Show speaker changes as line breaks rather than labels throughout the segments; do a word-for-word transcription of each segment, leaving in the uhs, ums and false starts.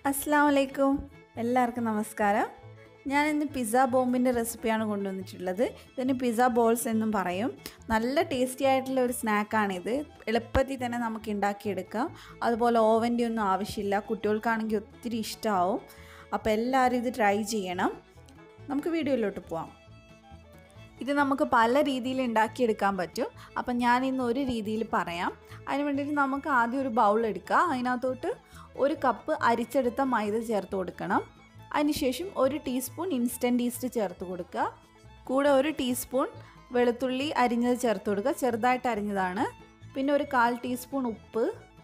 അസ്സലാമു അലൈക്കും. എല്ലാവർക്കും നമസ്കാരം. ഞാൻ ഇന്ന് പിസ്സ ബോംബിൻ്റെ റെസിപ്പിയാണ് കൊണ്ടുവന്നിട്ടുള്ളത്. ഇതിന് പിസ്സ ബോൾസ് എന്നും പറയും. നല്ല ടേസ്റ്റി ആയിട്ടുള്ള ഒരു സ്നാക്കാണിത്. എളുപ്പത്തിൽ തന്നെ നമുക്ക് ഉണ്ടാക്കിയെടുക്കാം. അതുപോലെ ഓവൻ്റെ ഒന്നും ആവശ്യമില്ല. കുട്ടികൾക്കാണെങ്കിൽ ഒത്തിരി ഇഷ്ടമാവും. അപ്പോൾ എല്ലാവരും ഇത് ട്രൈ ചെയ്യണം. നമുക്ക് വീഡിയോയിലോട്ട് പോവാം. ഇത് നമുക്ക് പല രീതിയിൽ ഉണ്ടാക്കിയെടുക്കാൻ പറ്റും. അപ്പം ഞാൻ ഇന്ന് ഒരു രീതിയിൽ പറയാം. അതിന് വേണ്ടിയിട്ട് നമുക്ക് ആദ്യം ഒരു ബൗൾ എടുക്കുക. അതിനകത്തോട്ട് ഒരു കപ്പ് അരിച്ചെടുത്ത മൈദ ചേർത്ത് കൊടുക്കണം. അതിനുശേഷം ഒരു ടീസ്പൂൺ ഇൻസ്റ്റൻറ്റ് ഈസ്റ്റ് ചേർത്ത് കൊടുക്കുക. കൂടെ ഒരു ടീസ്പൂൺ വെളുത്തുള്ളി അരിഞ്ഞത് ചേർത്ത് കൊടുക്കുക, ചെറുതായിട്ട് അരിഞ്ഞതാണ്. പിന്നെ ഒരു കാൽ ടീസ്പൂൺ ഉപ്പ്,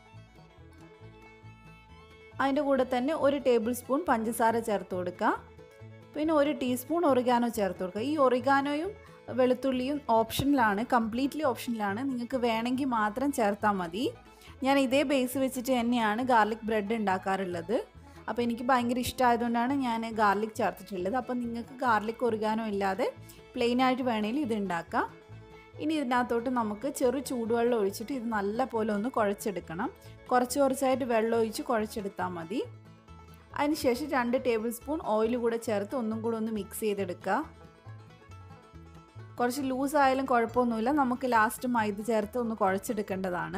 അതിൻ്റെ കൂടെ തന്നെ ഒരു ടേബിൾ സ്പൂൺ പഞ്ചസാര ചേർത്ത് കൊടുക്കുക. പിന്നെ ഒരു ടീസ്പൂൺ ഒറിഗാനോ ചേർത്ത് കൊടുക്കുക. ഈ ഒറിഗാനോയും വെളുത്തുള്ളിയും ഓപ്ഷനിലാണ്, കംപ്ലീറ്റ്ലി ഓപ്ഷനിലാണ്. നിങ്ങൾക്ക് വേണമെങ്കിൽ മാത്രം ചേർത്താൽ മതി. ഞാൻ ഇതേ ബേസ് വെച്ചിട്ട് തന്നെയാണ് ഗാർലിക് ബ്രെഡ് ഉണ്ടാക്കാറുള്ളത്. അപ്പോൾ എനിക്ക് ഭയങ്കര ഇഷ്ടമായതുകൊണ്ടാണ് ഞാൻ ഗാർലിക് ചേർത്തിട്ടുള്ളത്. അപ്പോൾ നിങ്ങൾക്ക് ഗാർലിക് ഒറിഗാനോ ഇല്ലാതെ പ്ലെയിനായിട്ട് വേണമെങ്കിൽ ഇത് ഉണ്ടാക്കാം. ഇനി ഇതിനകത്തോട്ട് നമുക്ക് ചെറു ചൂടുവെള്ളം ഒഴിച്ചിട്ട് ഇത് നല്ല പോലെ ഒന്ന് കുഴച്ചെടുക്കണം. കുറച്ച് കുറച്ചായിട്ട് വെള്ളം ഒഴിച്ച് കുഴച്ചെടുത്താൽ മതി. അതിനുശേഷം രണ്ട് ടേബിൾ സ്പൂൺ ഓയിൽ കൂടെ ചേർത്ത് ഒന്നും കൂടെ ഒന്ന് മിക്സ് ചെയ്തെടുക്കുക. കുറച്ച് ലൂസായാലും കുഴപ്പമൊന്നുമില്ല. നമുക്ക് ലാസ്റ്റ് മൈദ ചേർത്ത് ഒന്ന് കുഴച്ചെടുക്കേണ്ടതാണ്.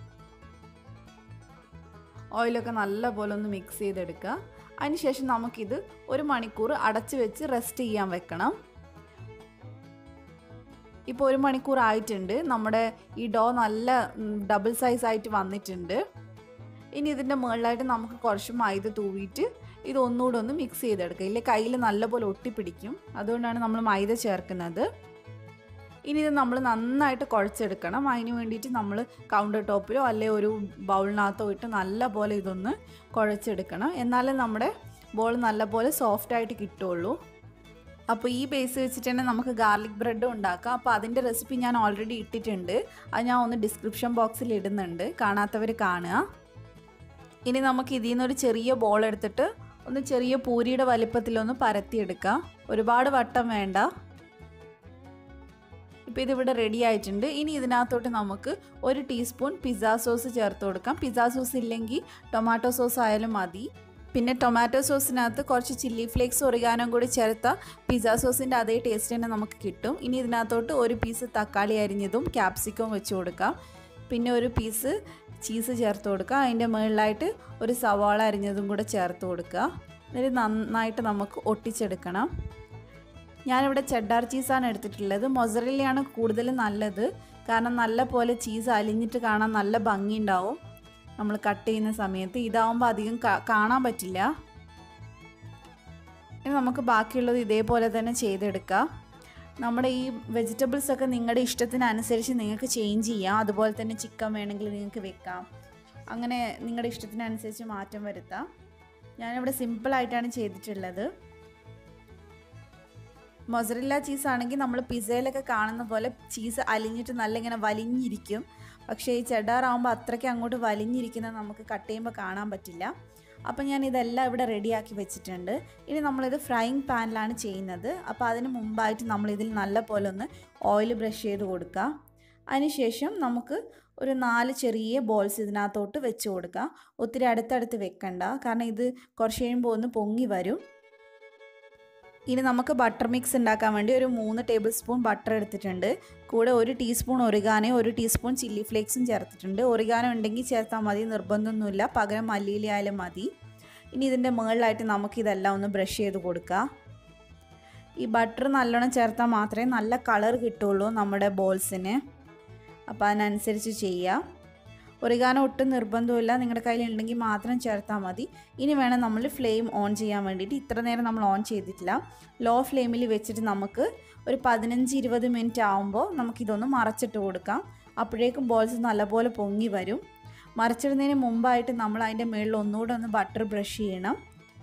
ഓയിലൊക്കെ നല്ല പോലെ ഒന്ന് മിക്സ് ചെയ്തെടുക്കുക. അതിനുശേഷം നമുക്കിത് ഒരു മണിക്കൂർ അടച്ച് വെച്ച് റെസ്റ്റ് ചെയ്യാൻ വെക്കണം. ഇപ്പോൾ ഒരു മണിക്കൂർ ആയിട്ടുണ്ട്. നമ്മുടെ ഈ ഡോ നല്ല ഡബിൾ സൈസ് ആയിട്ട് വന്നിട്ടുണ്ട്. ഇനി ഇതിൻ്റെ മുകളിലായിട്ട് നമുക്ക് കുറച്ച് മൈദ തൂവിയിട്ട് ഇത് ഒന്നുകൂടെ ഒന്ന് മിക്സ് ചെയ്തെടുക്കുക. ഇല്ലേ കയ്യിൽ നല്ലപോലെ ഒട്ടിപ്പിടിക്കും. അതുകൊണ്ടാണ് നമ്മൾ മൈദ ചേർക്കുന്നത്. ഇനി ഇത് നമ്മൾ നന്നായിട്ട് കുഴച്ചെടുക്കണം. അതിന് വേണ്ടിയിട്ട് നമ്മൾ കൗണ്ടർ ടോപ്പിലോ അല്ലെങ്കിൽ ഒരു ബൗളിനകത്തോ ഇട്ട് നല്ല പോലെ ഇതൊന്ന് കുഴച്ചെടുക്കണം. എന്നാലേ നമ്മുടെ ബോൾ നല്ലപോലെ സോഫ്റ്റായിട്ട് കിട്ടുള്ളൂ. അപ്പോൾ ഈ ബേസ് വെച്ചിട്ട് തന്നെ നമുക്ക് ഗാർലിക് ബ്രെഡും ഉണ്ടാക്കാം. അപ്പോൾ അതിൻ്റെ റെസിപ്പി ഞാൻ ഓൾറെഡി ഇട്ടിട്ടുണ്ട്. അത് ഞാൻ ഒന്ന് ഡിസ്ക്രിപ്ഷൻ ബോക്സിൽ ഇടുന്നുണ്ട്, കാണാത്തവർ കാണുക. ഇനി നമുക്ക് ഇതിൽ നിന്നൊരു ചെറിയ ബോൾ എടുത്തിട്ട് ഒന്ന് ചെറിയ പൂരിയുടെ വലിപ്പത്തിലൊന്ന് പരത്തിയെടുക്കാം. ഒരുപാട് വട്ടം വേണ്ട. ഇപ്പോൾ ഇതിവിടെ റെഡി ആയിട്ടുണ്ട്. ഇനി ഇതിനകത്തോട്ട് നമുക്ക് ഒരു ടീസ്പൂൺ പിസ്സ സോസ് ചേർത്ത് കൊടുക്കാം. പിസ്സ സോസ് ഇല്ലെങ്കിൽ ടൊമാറ്റോ സോസ് ആയാലും മതി. പിന്നെ ടൊമാറ്റോ സോസിനകത്ത് കുറച്ച് ചില്ലി ഫ്ലേക്സ് ഒറിഗാനോ കൂടി ചേർത്താൽ പിസ്സ സോസിൻ്റെ അതേ ടേസ്റ്റ് തന്നെ നമുക്ക് കിട്ടും. ഇനി ഇതിനകത്തോട്ട് ഒരു പീസ് തക്കാളി അരിഞ്ഞതും ക്യാപ്സിക്കം വെച്ച് കൊടുക്കാം. പിന്നെ ഒരു പീസ് ചീസ് ചേർത്ത് കൊടുക്കുക. അതിൻ്റെ മുകളിലായിട്ട് ഒരു സവാള അരിഞ്ഞതും കൂടെ ചേർത്ത് കൊടുക്കുക. എന്നിട്ട് നന്നായിട്ട് നമുക്ക് ഒട്ടിച്ചെടുക്കണം. ഞാനിവിടെ ചെഡാർ ചീസാണ് എടുത്തിട്ടുള്ളത്. മൊസറല്ലയാണ് കൂടുതൽ നല്ലത്. കാരണം നല്ല പോലെ ചീസ് അലിഞ്ഞിട്ട് കാണാൻ നല്ല ഭംഗിയുണ്ടാവും നമ്മൾ കട്ട് ചെയ്യുന്ന സമയത്ത്. ഇതാവുമ്പോൾ അധികം കാണാൻ പറ്റില്ല. ഇനി നമുക്ക് ബാക്കിയുള്ളത് ഇതേപോലെ തന്നെ ചെയ്തെടുക്കാം. നമ്മുടെ ഈ വെജിറ്റബിൾസൊക്കെ നിങ്ങളുടെ ഇഷ്ടത്തിനനുസരിച്ച് നിങ്ങൾക്ക് ചേഞ്ച് ചെയ്യാം. അതുപോലെ തന്നെ ചിക്കൻ വേണമെങ്കിൽ നിങ്ങൾക്ക് വെക്കാം. അങ്ങനെ നിങ്ങളുടെ ഇഷ്ടത്തിനനുസരിച്ച് മാറ്റം വരുത്താം. ഞാനിവിടെ സിമ്പിളായിട്ടാണ് ചെയ്തിട്ടുള്ളത്. മൊസറല്ല ചീസ് ആണെങ്കിൽ നമ്മൾ പിസ്സയിലൊക്കെ കാണുന്ന പോലെ ചീസ് അലിഞ്ഞിട്ട് നല്ല ഇങ്ങനെ വലിഞ്ഞിരിക്കും. പക്ഷേ ഈ ചെഡാർ ആകുമ്പോൾ അത്രയ്ക്ക് അങ്ങോട്ട് വലിഞ്ഞിരിക്കുന്നത് നമുക്ക് കട്ട് ചെയ്യുമ്പോൾ കാണാൻ പറ്റില്ല. അപ്പം ഞാൻ ഇതെല്ലാം ഇവിടെ റെഡിയാക്കി വെച്ചിട്ടുണ്ട്. ഇനി നമ്മളിത് ഫ്രൈയിങ് പാനിലാണ് ചെയ്യുന്നത്. അപ്പോൾ അതിന് മുമ്പായിട്ട് നമ്മളിതിൽ നല്ല പോലെ ഒന്ന് ഓയിൽ ബ്രഷ് ചെയ്ത് കൊടുക്കുക. അതിനുശേഷം നമുക്ക് ഒരു നാല് ചെറിയ ബോൾസ് ഇതിനകത്തോട്ട് വെച്ച് കൊടുക്കുക. ഒത്തിരി അടുത്തടുത്ത് വെക്കണ്ട, കാരണം ഇത് കുറച്ച് കഴിയുമ്പോൾ ഒന്ന് പൊങ്ങി വരും. ഇനി നമുക്ക് ബട്ടർ മിക്സ് ഉണ്ടാക്കാൻ വേണ്ടി ഒരു മൂന്ന് ടേബിൾ സ്പൂൺ ബട്ടർ എടുത്തിട്ടുണ്ട്. കൂടെ ഒരു ടീസ്പൂൺ ഒറിഗാനോ ഒരു ടീസ്പൂൺ ചില്ലി ഫ്ലേക്സും ചേർത്തിട്ടുണ്ട്. ഒറിഗാനോ ഉണ്ടെങ്കിൽ ചേർത്താൽ മതി, നിർബന്ധമൊന്നുമില്ല. പകരം മല്ലിയില ആയാലും മതി. ഇനി ഇതിൻ്റെ മുകളിലായിട്ട് നമുക്കിതെല്ലാം ഒന്ന് ബ്രഷ് ചെയ്ത് കൊടുക്കാം. ഈ ബട്ടർ നല്ലോണം ചേർത്താൽ മാത്രമേ നല്ല കളർ കിട്ടുള്ളൂ നമ്മുടെ ബോൾസിന്. അപ്പോൾ അതിനനുസരിച്ച് ചെയ്യുക. ഒറിഗാനോ ഒട്ടും നിർബന്ധമില്ല, നിങ്ങളുടെ കയ്യിലുണ്ടെങ്കിൽ മാത്രം ചേർത്താൽ മതി. ഇനി വേണം നമ്മൾ ഫ്ലെയിം ഓൺ ചെയ്യാൻ വേണ്ടിയിട്ട്. ഇത്ര നേരം നമ്മൾ ഓൺ ചെയ്തിട്ടില്ല. ലോ ഫ്ലെയിമിൽ വെച്ചിട്ട് നമുക്ക് ഒരു പതിനഞ്ച് ഇരുപത് മിനിറ്റ് ആകുമ്പോൾ നമുക്കിതൊന്ന് മറച്ചിട്ട് കൊടുക്കാം. അപ്പോഴേക്കും ബോൾസ് നല്ലപോലെ പൊങ്ങി വരും. മറിച്ചിടുന്നതിന് മുമ്പായിട്ട് നമ്മൾ അതിൻ്റെ മുകളിൽ ഒന്നുകൂടെ ഒന്ന് ബട്ടർ ബ്രഷ് ചെയ്യണം.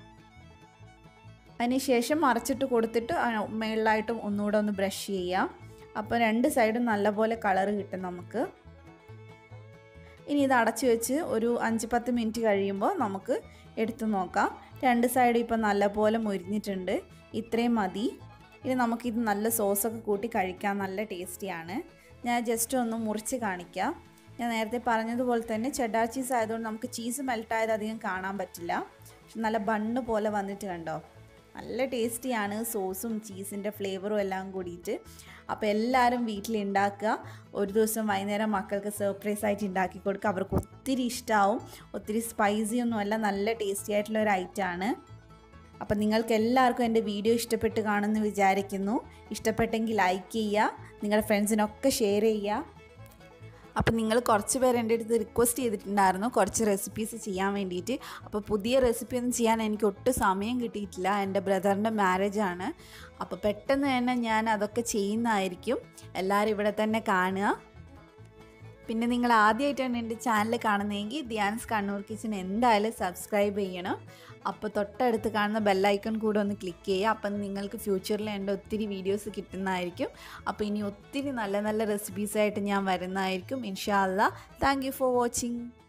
അതിനുശേഷം മറച്ചിട്ട് കൊടുത്തിട്ട് മുകളിലായിട്ടും ഒന്നുകൂടെ ഒന്ന് ബ്രഷ് ചെയ്യാം. അപ്പോൾ രണ്ട് സൈഡും നല്ലപോലെ കളറ് കിട്ടും നമുക്ക്. ഇനി ഇത് അടച്ചു വെച്ച് ഒരു അഞ്ച് പത്ത് മിനിറ്റ് കഴിയുമ്പോൾ നമുക്ക് എടുത്തു നോക്കാം. രണ്ട് സൈഡും ഇപ്പം നല്ലപോലെ മൊരിഞ്ഞിട്ടുണ്ട്. ഇത്രയും മതി. ഇനി നമുക്കിത് നല്ല സോസൊക്കെ കൂട്ടി കഴിക്കാൻ നല്ല ടേസ്റ്റിയാണ്. ഞാൻ ജസ്റ്റ് ഒന്ന് മുറിച്ച് കാണിക്കാം. ഞാൻ നേരത്തെ പറഞ്ഞതുപോലെ തന്നെ ചെഡാർ ചീസ് ആയതുകൊണ്ട് നമുക്ക് ചീസ് മെൽട്ടായത് അധികം കാണാൻ പറ്റില്ല. നല്ല ബണ്ണ് പോലെ വന്നിട്ട് കണ്ടോ, നല്ല ടേസ്റ്റിയാണ് സോസും ചീസിൻ്റെ ഫ്ലേവറും എല്ലാം കൂടിയിട്ട്. അപ്പോൾ എല്ലാവരും വീട്ടിലുണ്ടാക്കുക. ഒരു ദിവസം വൈകുന്നേരം മക്കൾക്ക് സർപ്രൈസ് ആയിട്ട് ഉണ്ടാക്കി കൊടുക്കുക. അവർക്ക് ഒത്തിരി ഇഷ്ടമാവും. ഒത്തിരി സ്പൈസി ഒന്നുമല്ല, നല്ല ടേസ്റ്റി ആയിട്ടുള്ള ഒരു ഐറ്റമാണ്. അപ്പം നിങ്ങൾക്ക് എല്ലാവർക്കും എൻ്റെ വീഡിയോ ഇഷ്ടപ്പെട്ട് കാണുമെന്ന് വിചാരിക്കുന്നു. ഇഷ്ടപ്പെട്ടെങ്കിൽ ലൈക്ക് ചെയ്യുക, നിങ്ങളുടെ ഫ്രണ്ട്സിനൊക്കെ ഷെയർ ചെയ്യുക. അപ്പം നിങ്ങൾ കുറച്ച് പേര് എൻ്റെ അടുത്ത് റിക്വസ്റ്റ് ചെയ്തിട്ടുണ്ടായിരുന്നു കുറച്ച് റെസിപ്പീസ് ചെയ്യാൻ വേണ്ടിയിട്ട്. അപ്പോൾ പുതിയ റെസിപ്പി ഒന്നും ചെയ്യാൻ എനിക്ക് ഒട്ടും സമയം കിട്ടിയിട്ടില്ല. എൻ്റെ ബ്രദറിൻ്റെ മാരേജാണ്. അപ്പോൾ പെട്ടെന്ന് തന്നെ ഞാൻ അതൊക്കെ ചെയ്യുന്നതായിരിക്കും. എല്ലാവരും ഇവിടെ തന്നെ കാണുക. പിന്നെ നിങ്ങൾ ആദ്യമായിട്ടാണ് എൻ്റെ ചാനൽ കാണുന്നതെങ്കിൽ ധ്യാൻസ് കണ്ണൂർ കിച്ചൻ എന്തായാലും സബ്സ്ക്രൈബ് ചെയ്യണം. അപ്പോൾ തൊട്ടടുത്ത് കാണുന്ന ബെല്ലൈക്കൺ കൂടെ ഒന്ന് ക്ലിക്ക് ചെയ്യുക. അപ്പം നിങ്ങൾക്ക് ഫ്യൂച്ചറിൽ എൻ്റെ ഒത്തിരി വീഡിയോസ് കിട്ടുന്നതായിരിക്കും. അപ്പോൾ ഇനി ഒത്തിരി നല്ല നല്ല റെസിപ്പീസായിട്ട് ഞാൻ വരുന്നതായിരിക്കും ഇൻഷാ അല്ലാഹ്. Thank you for watching.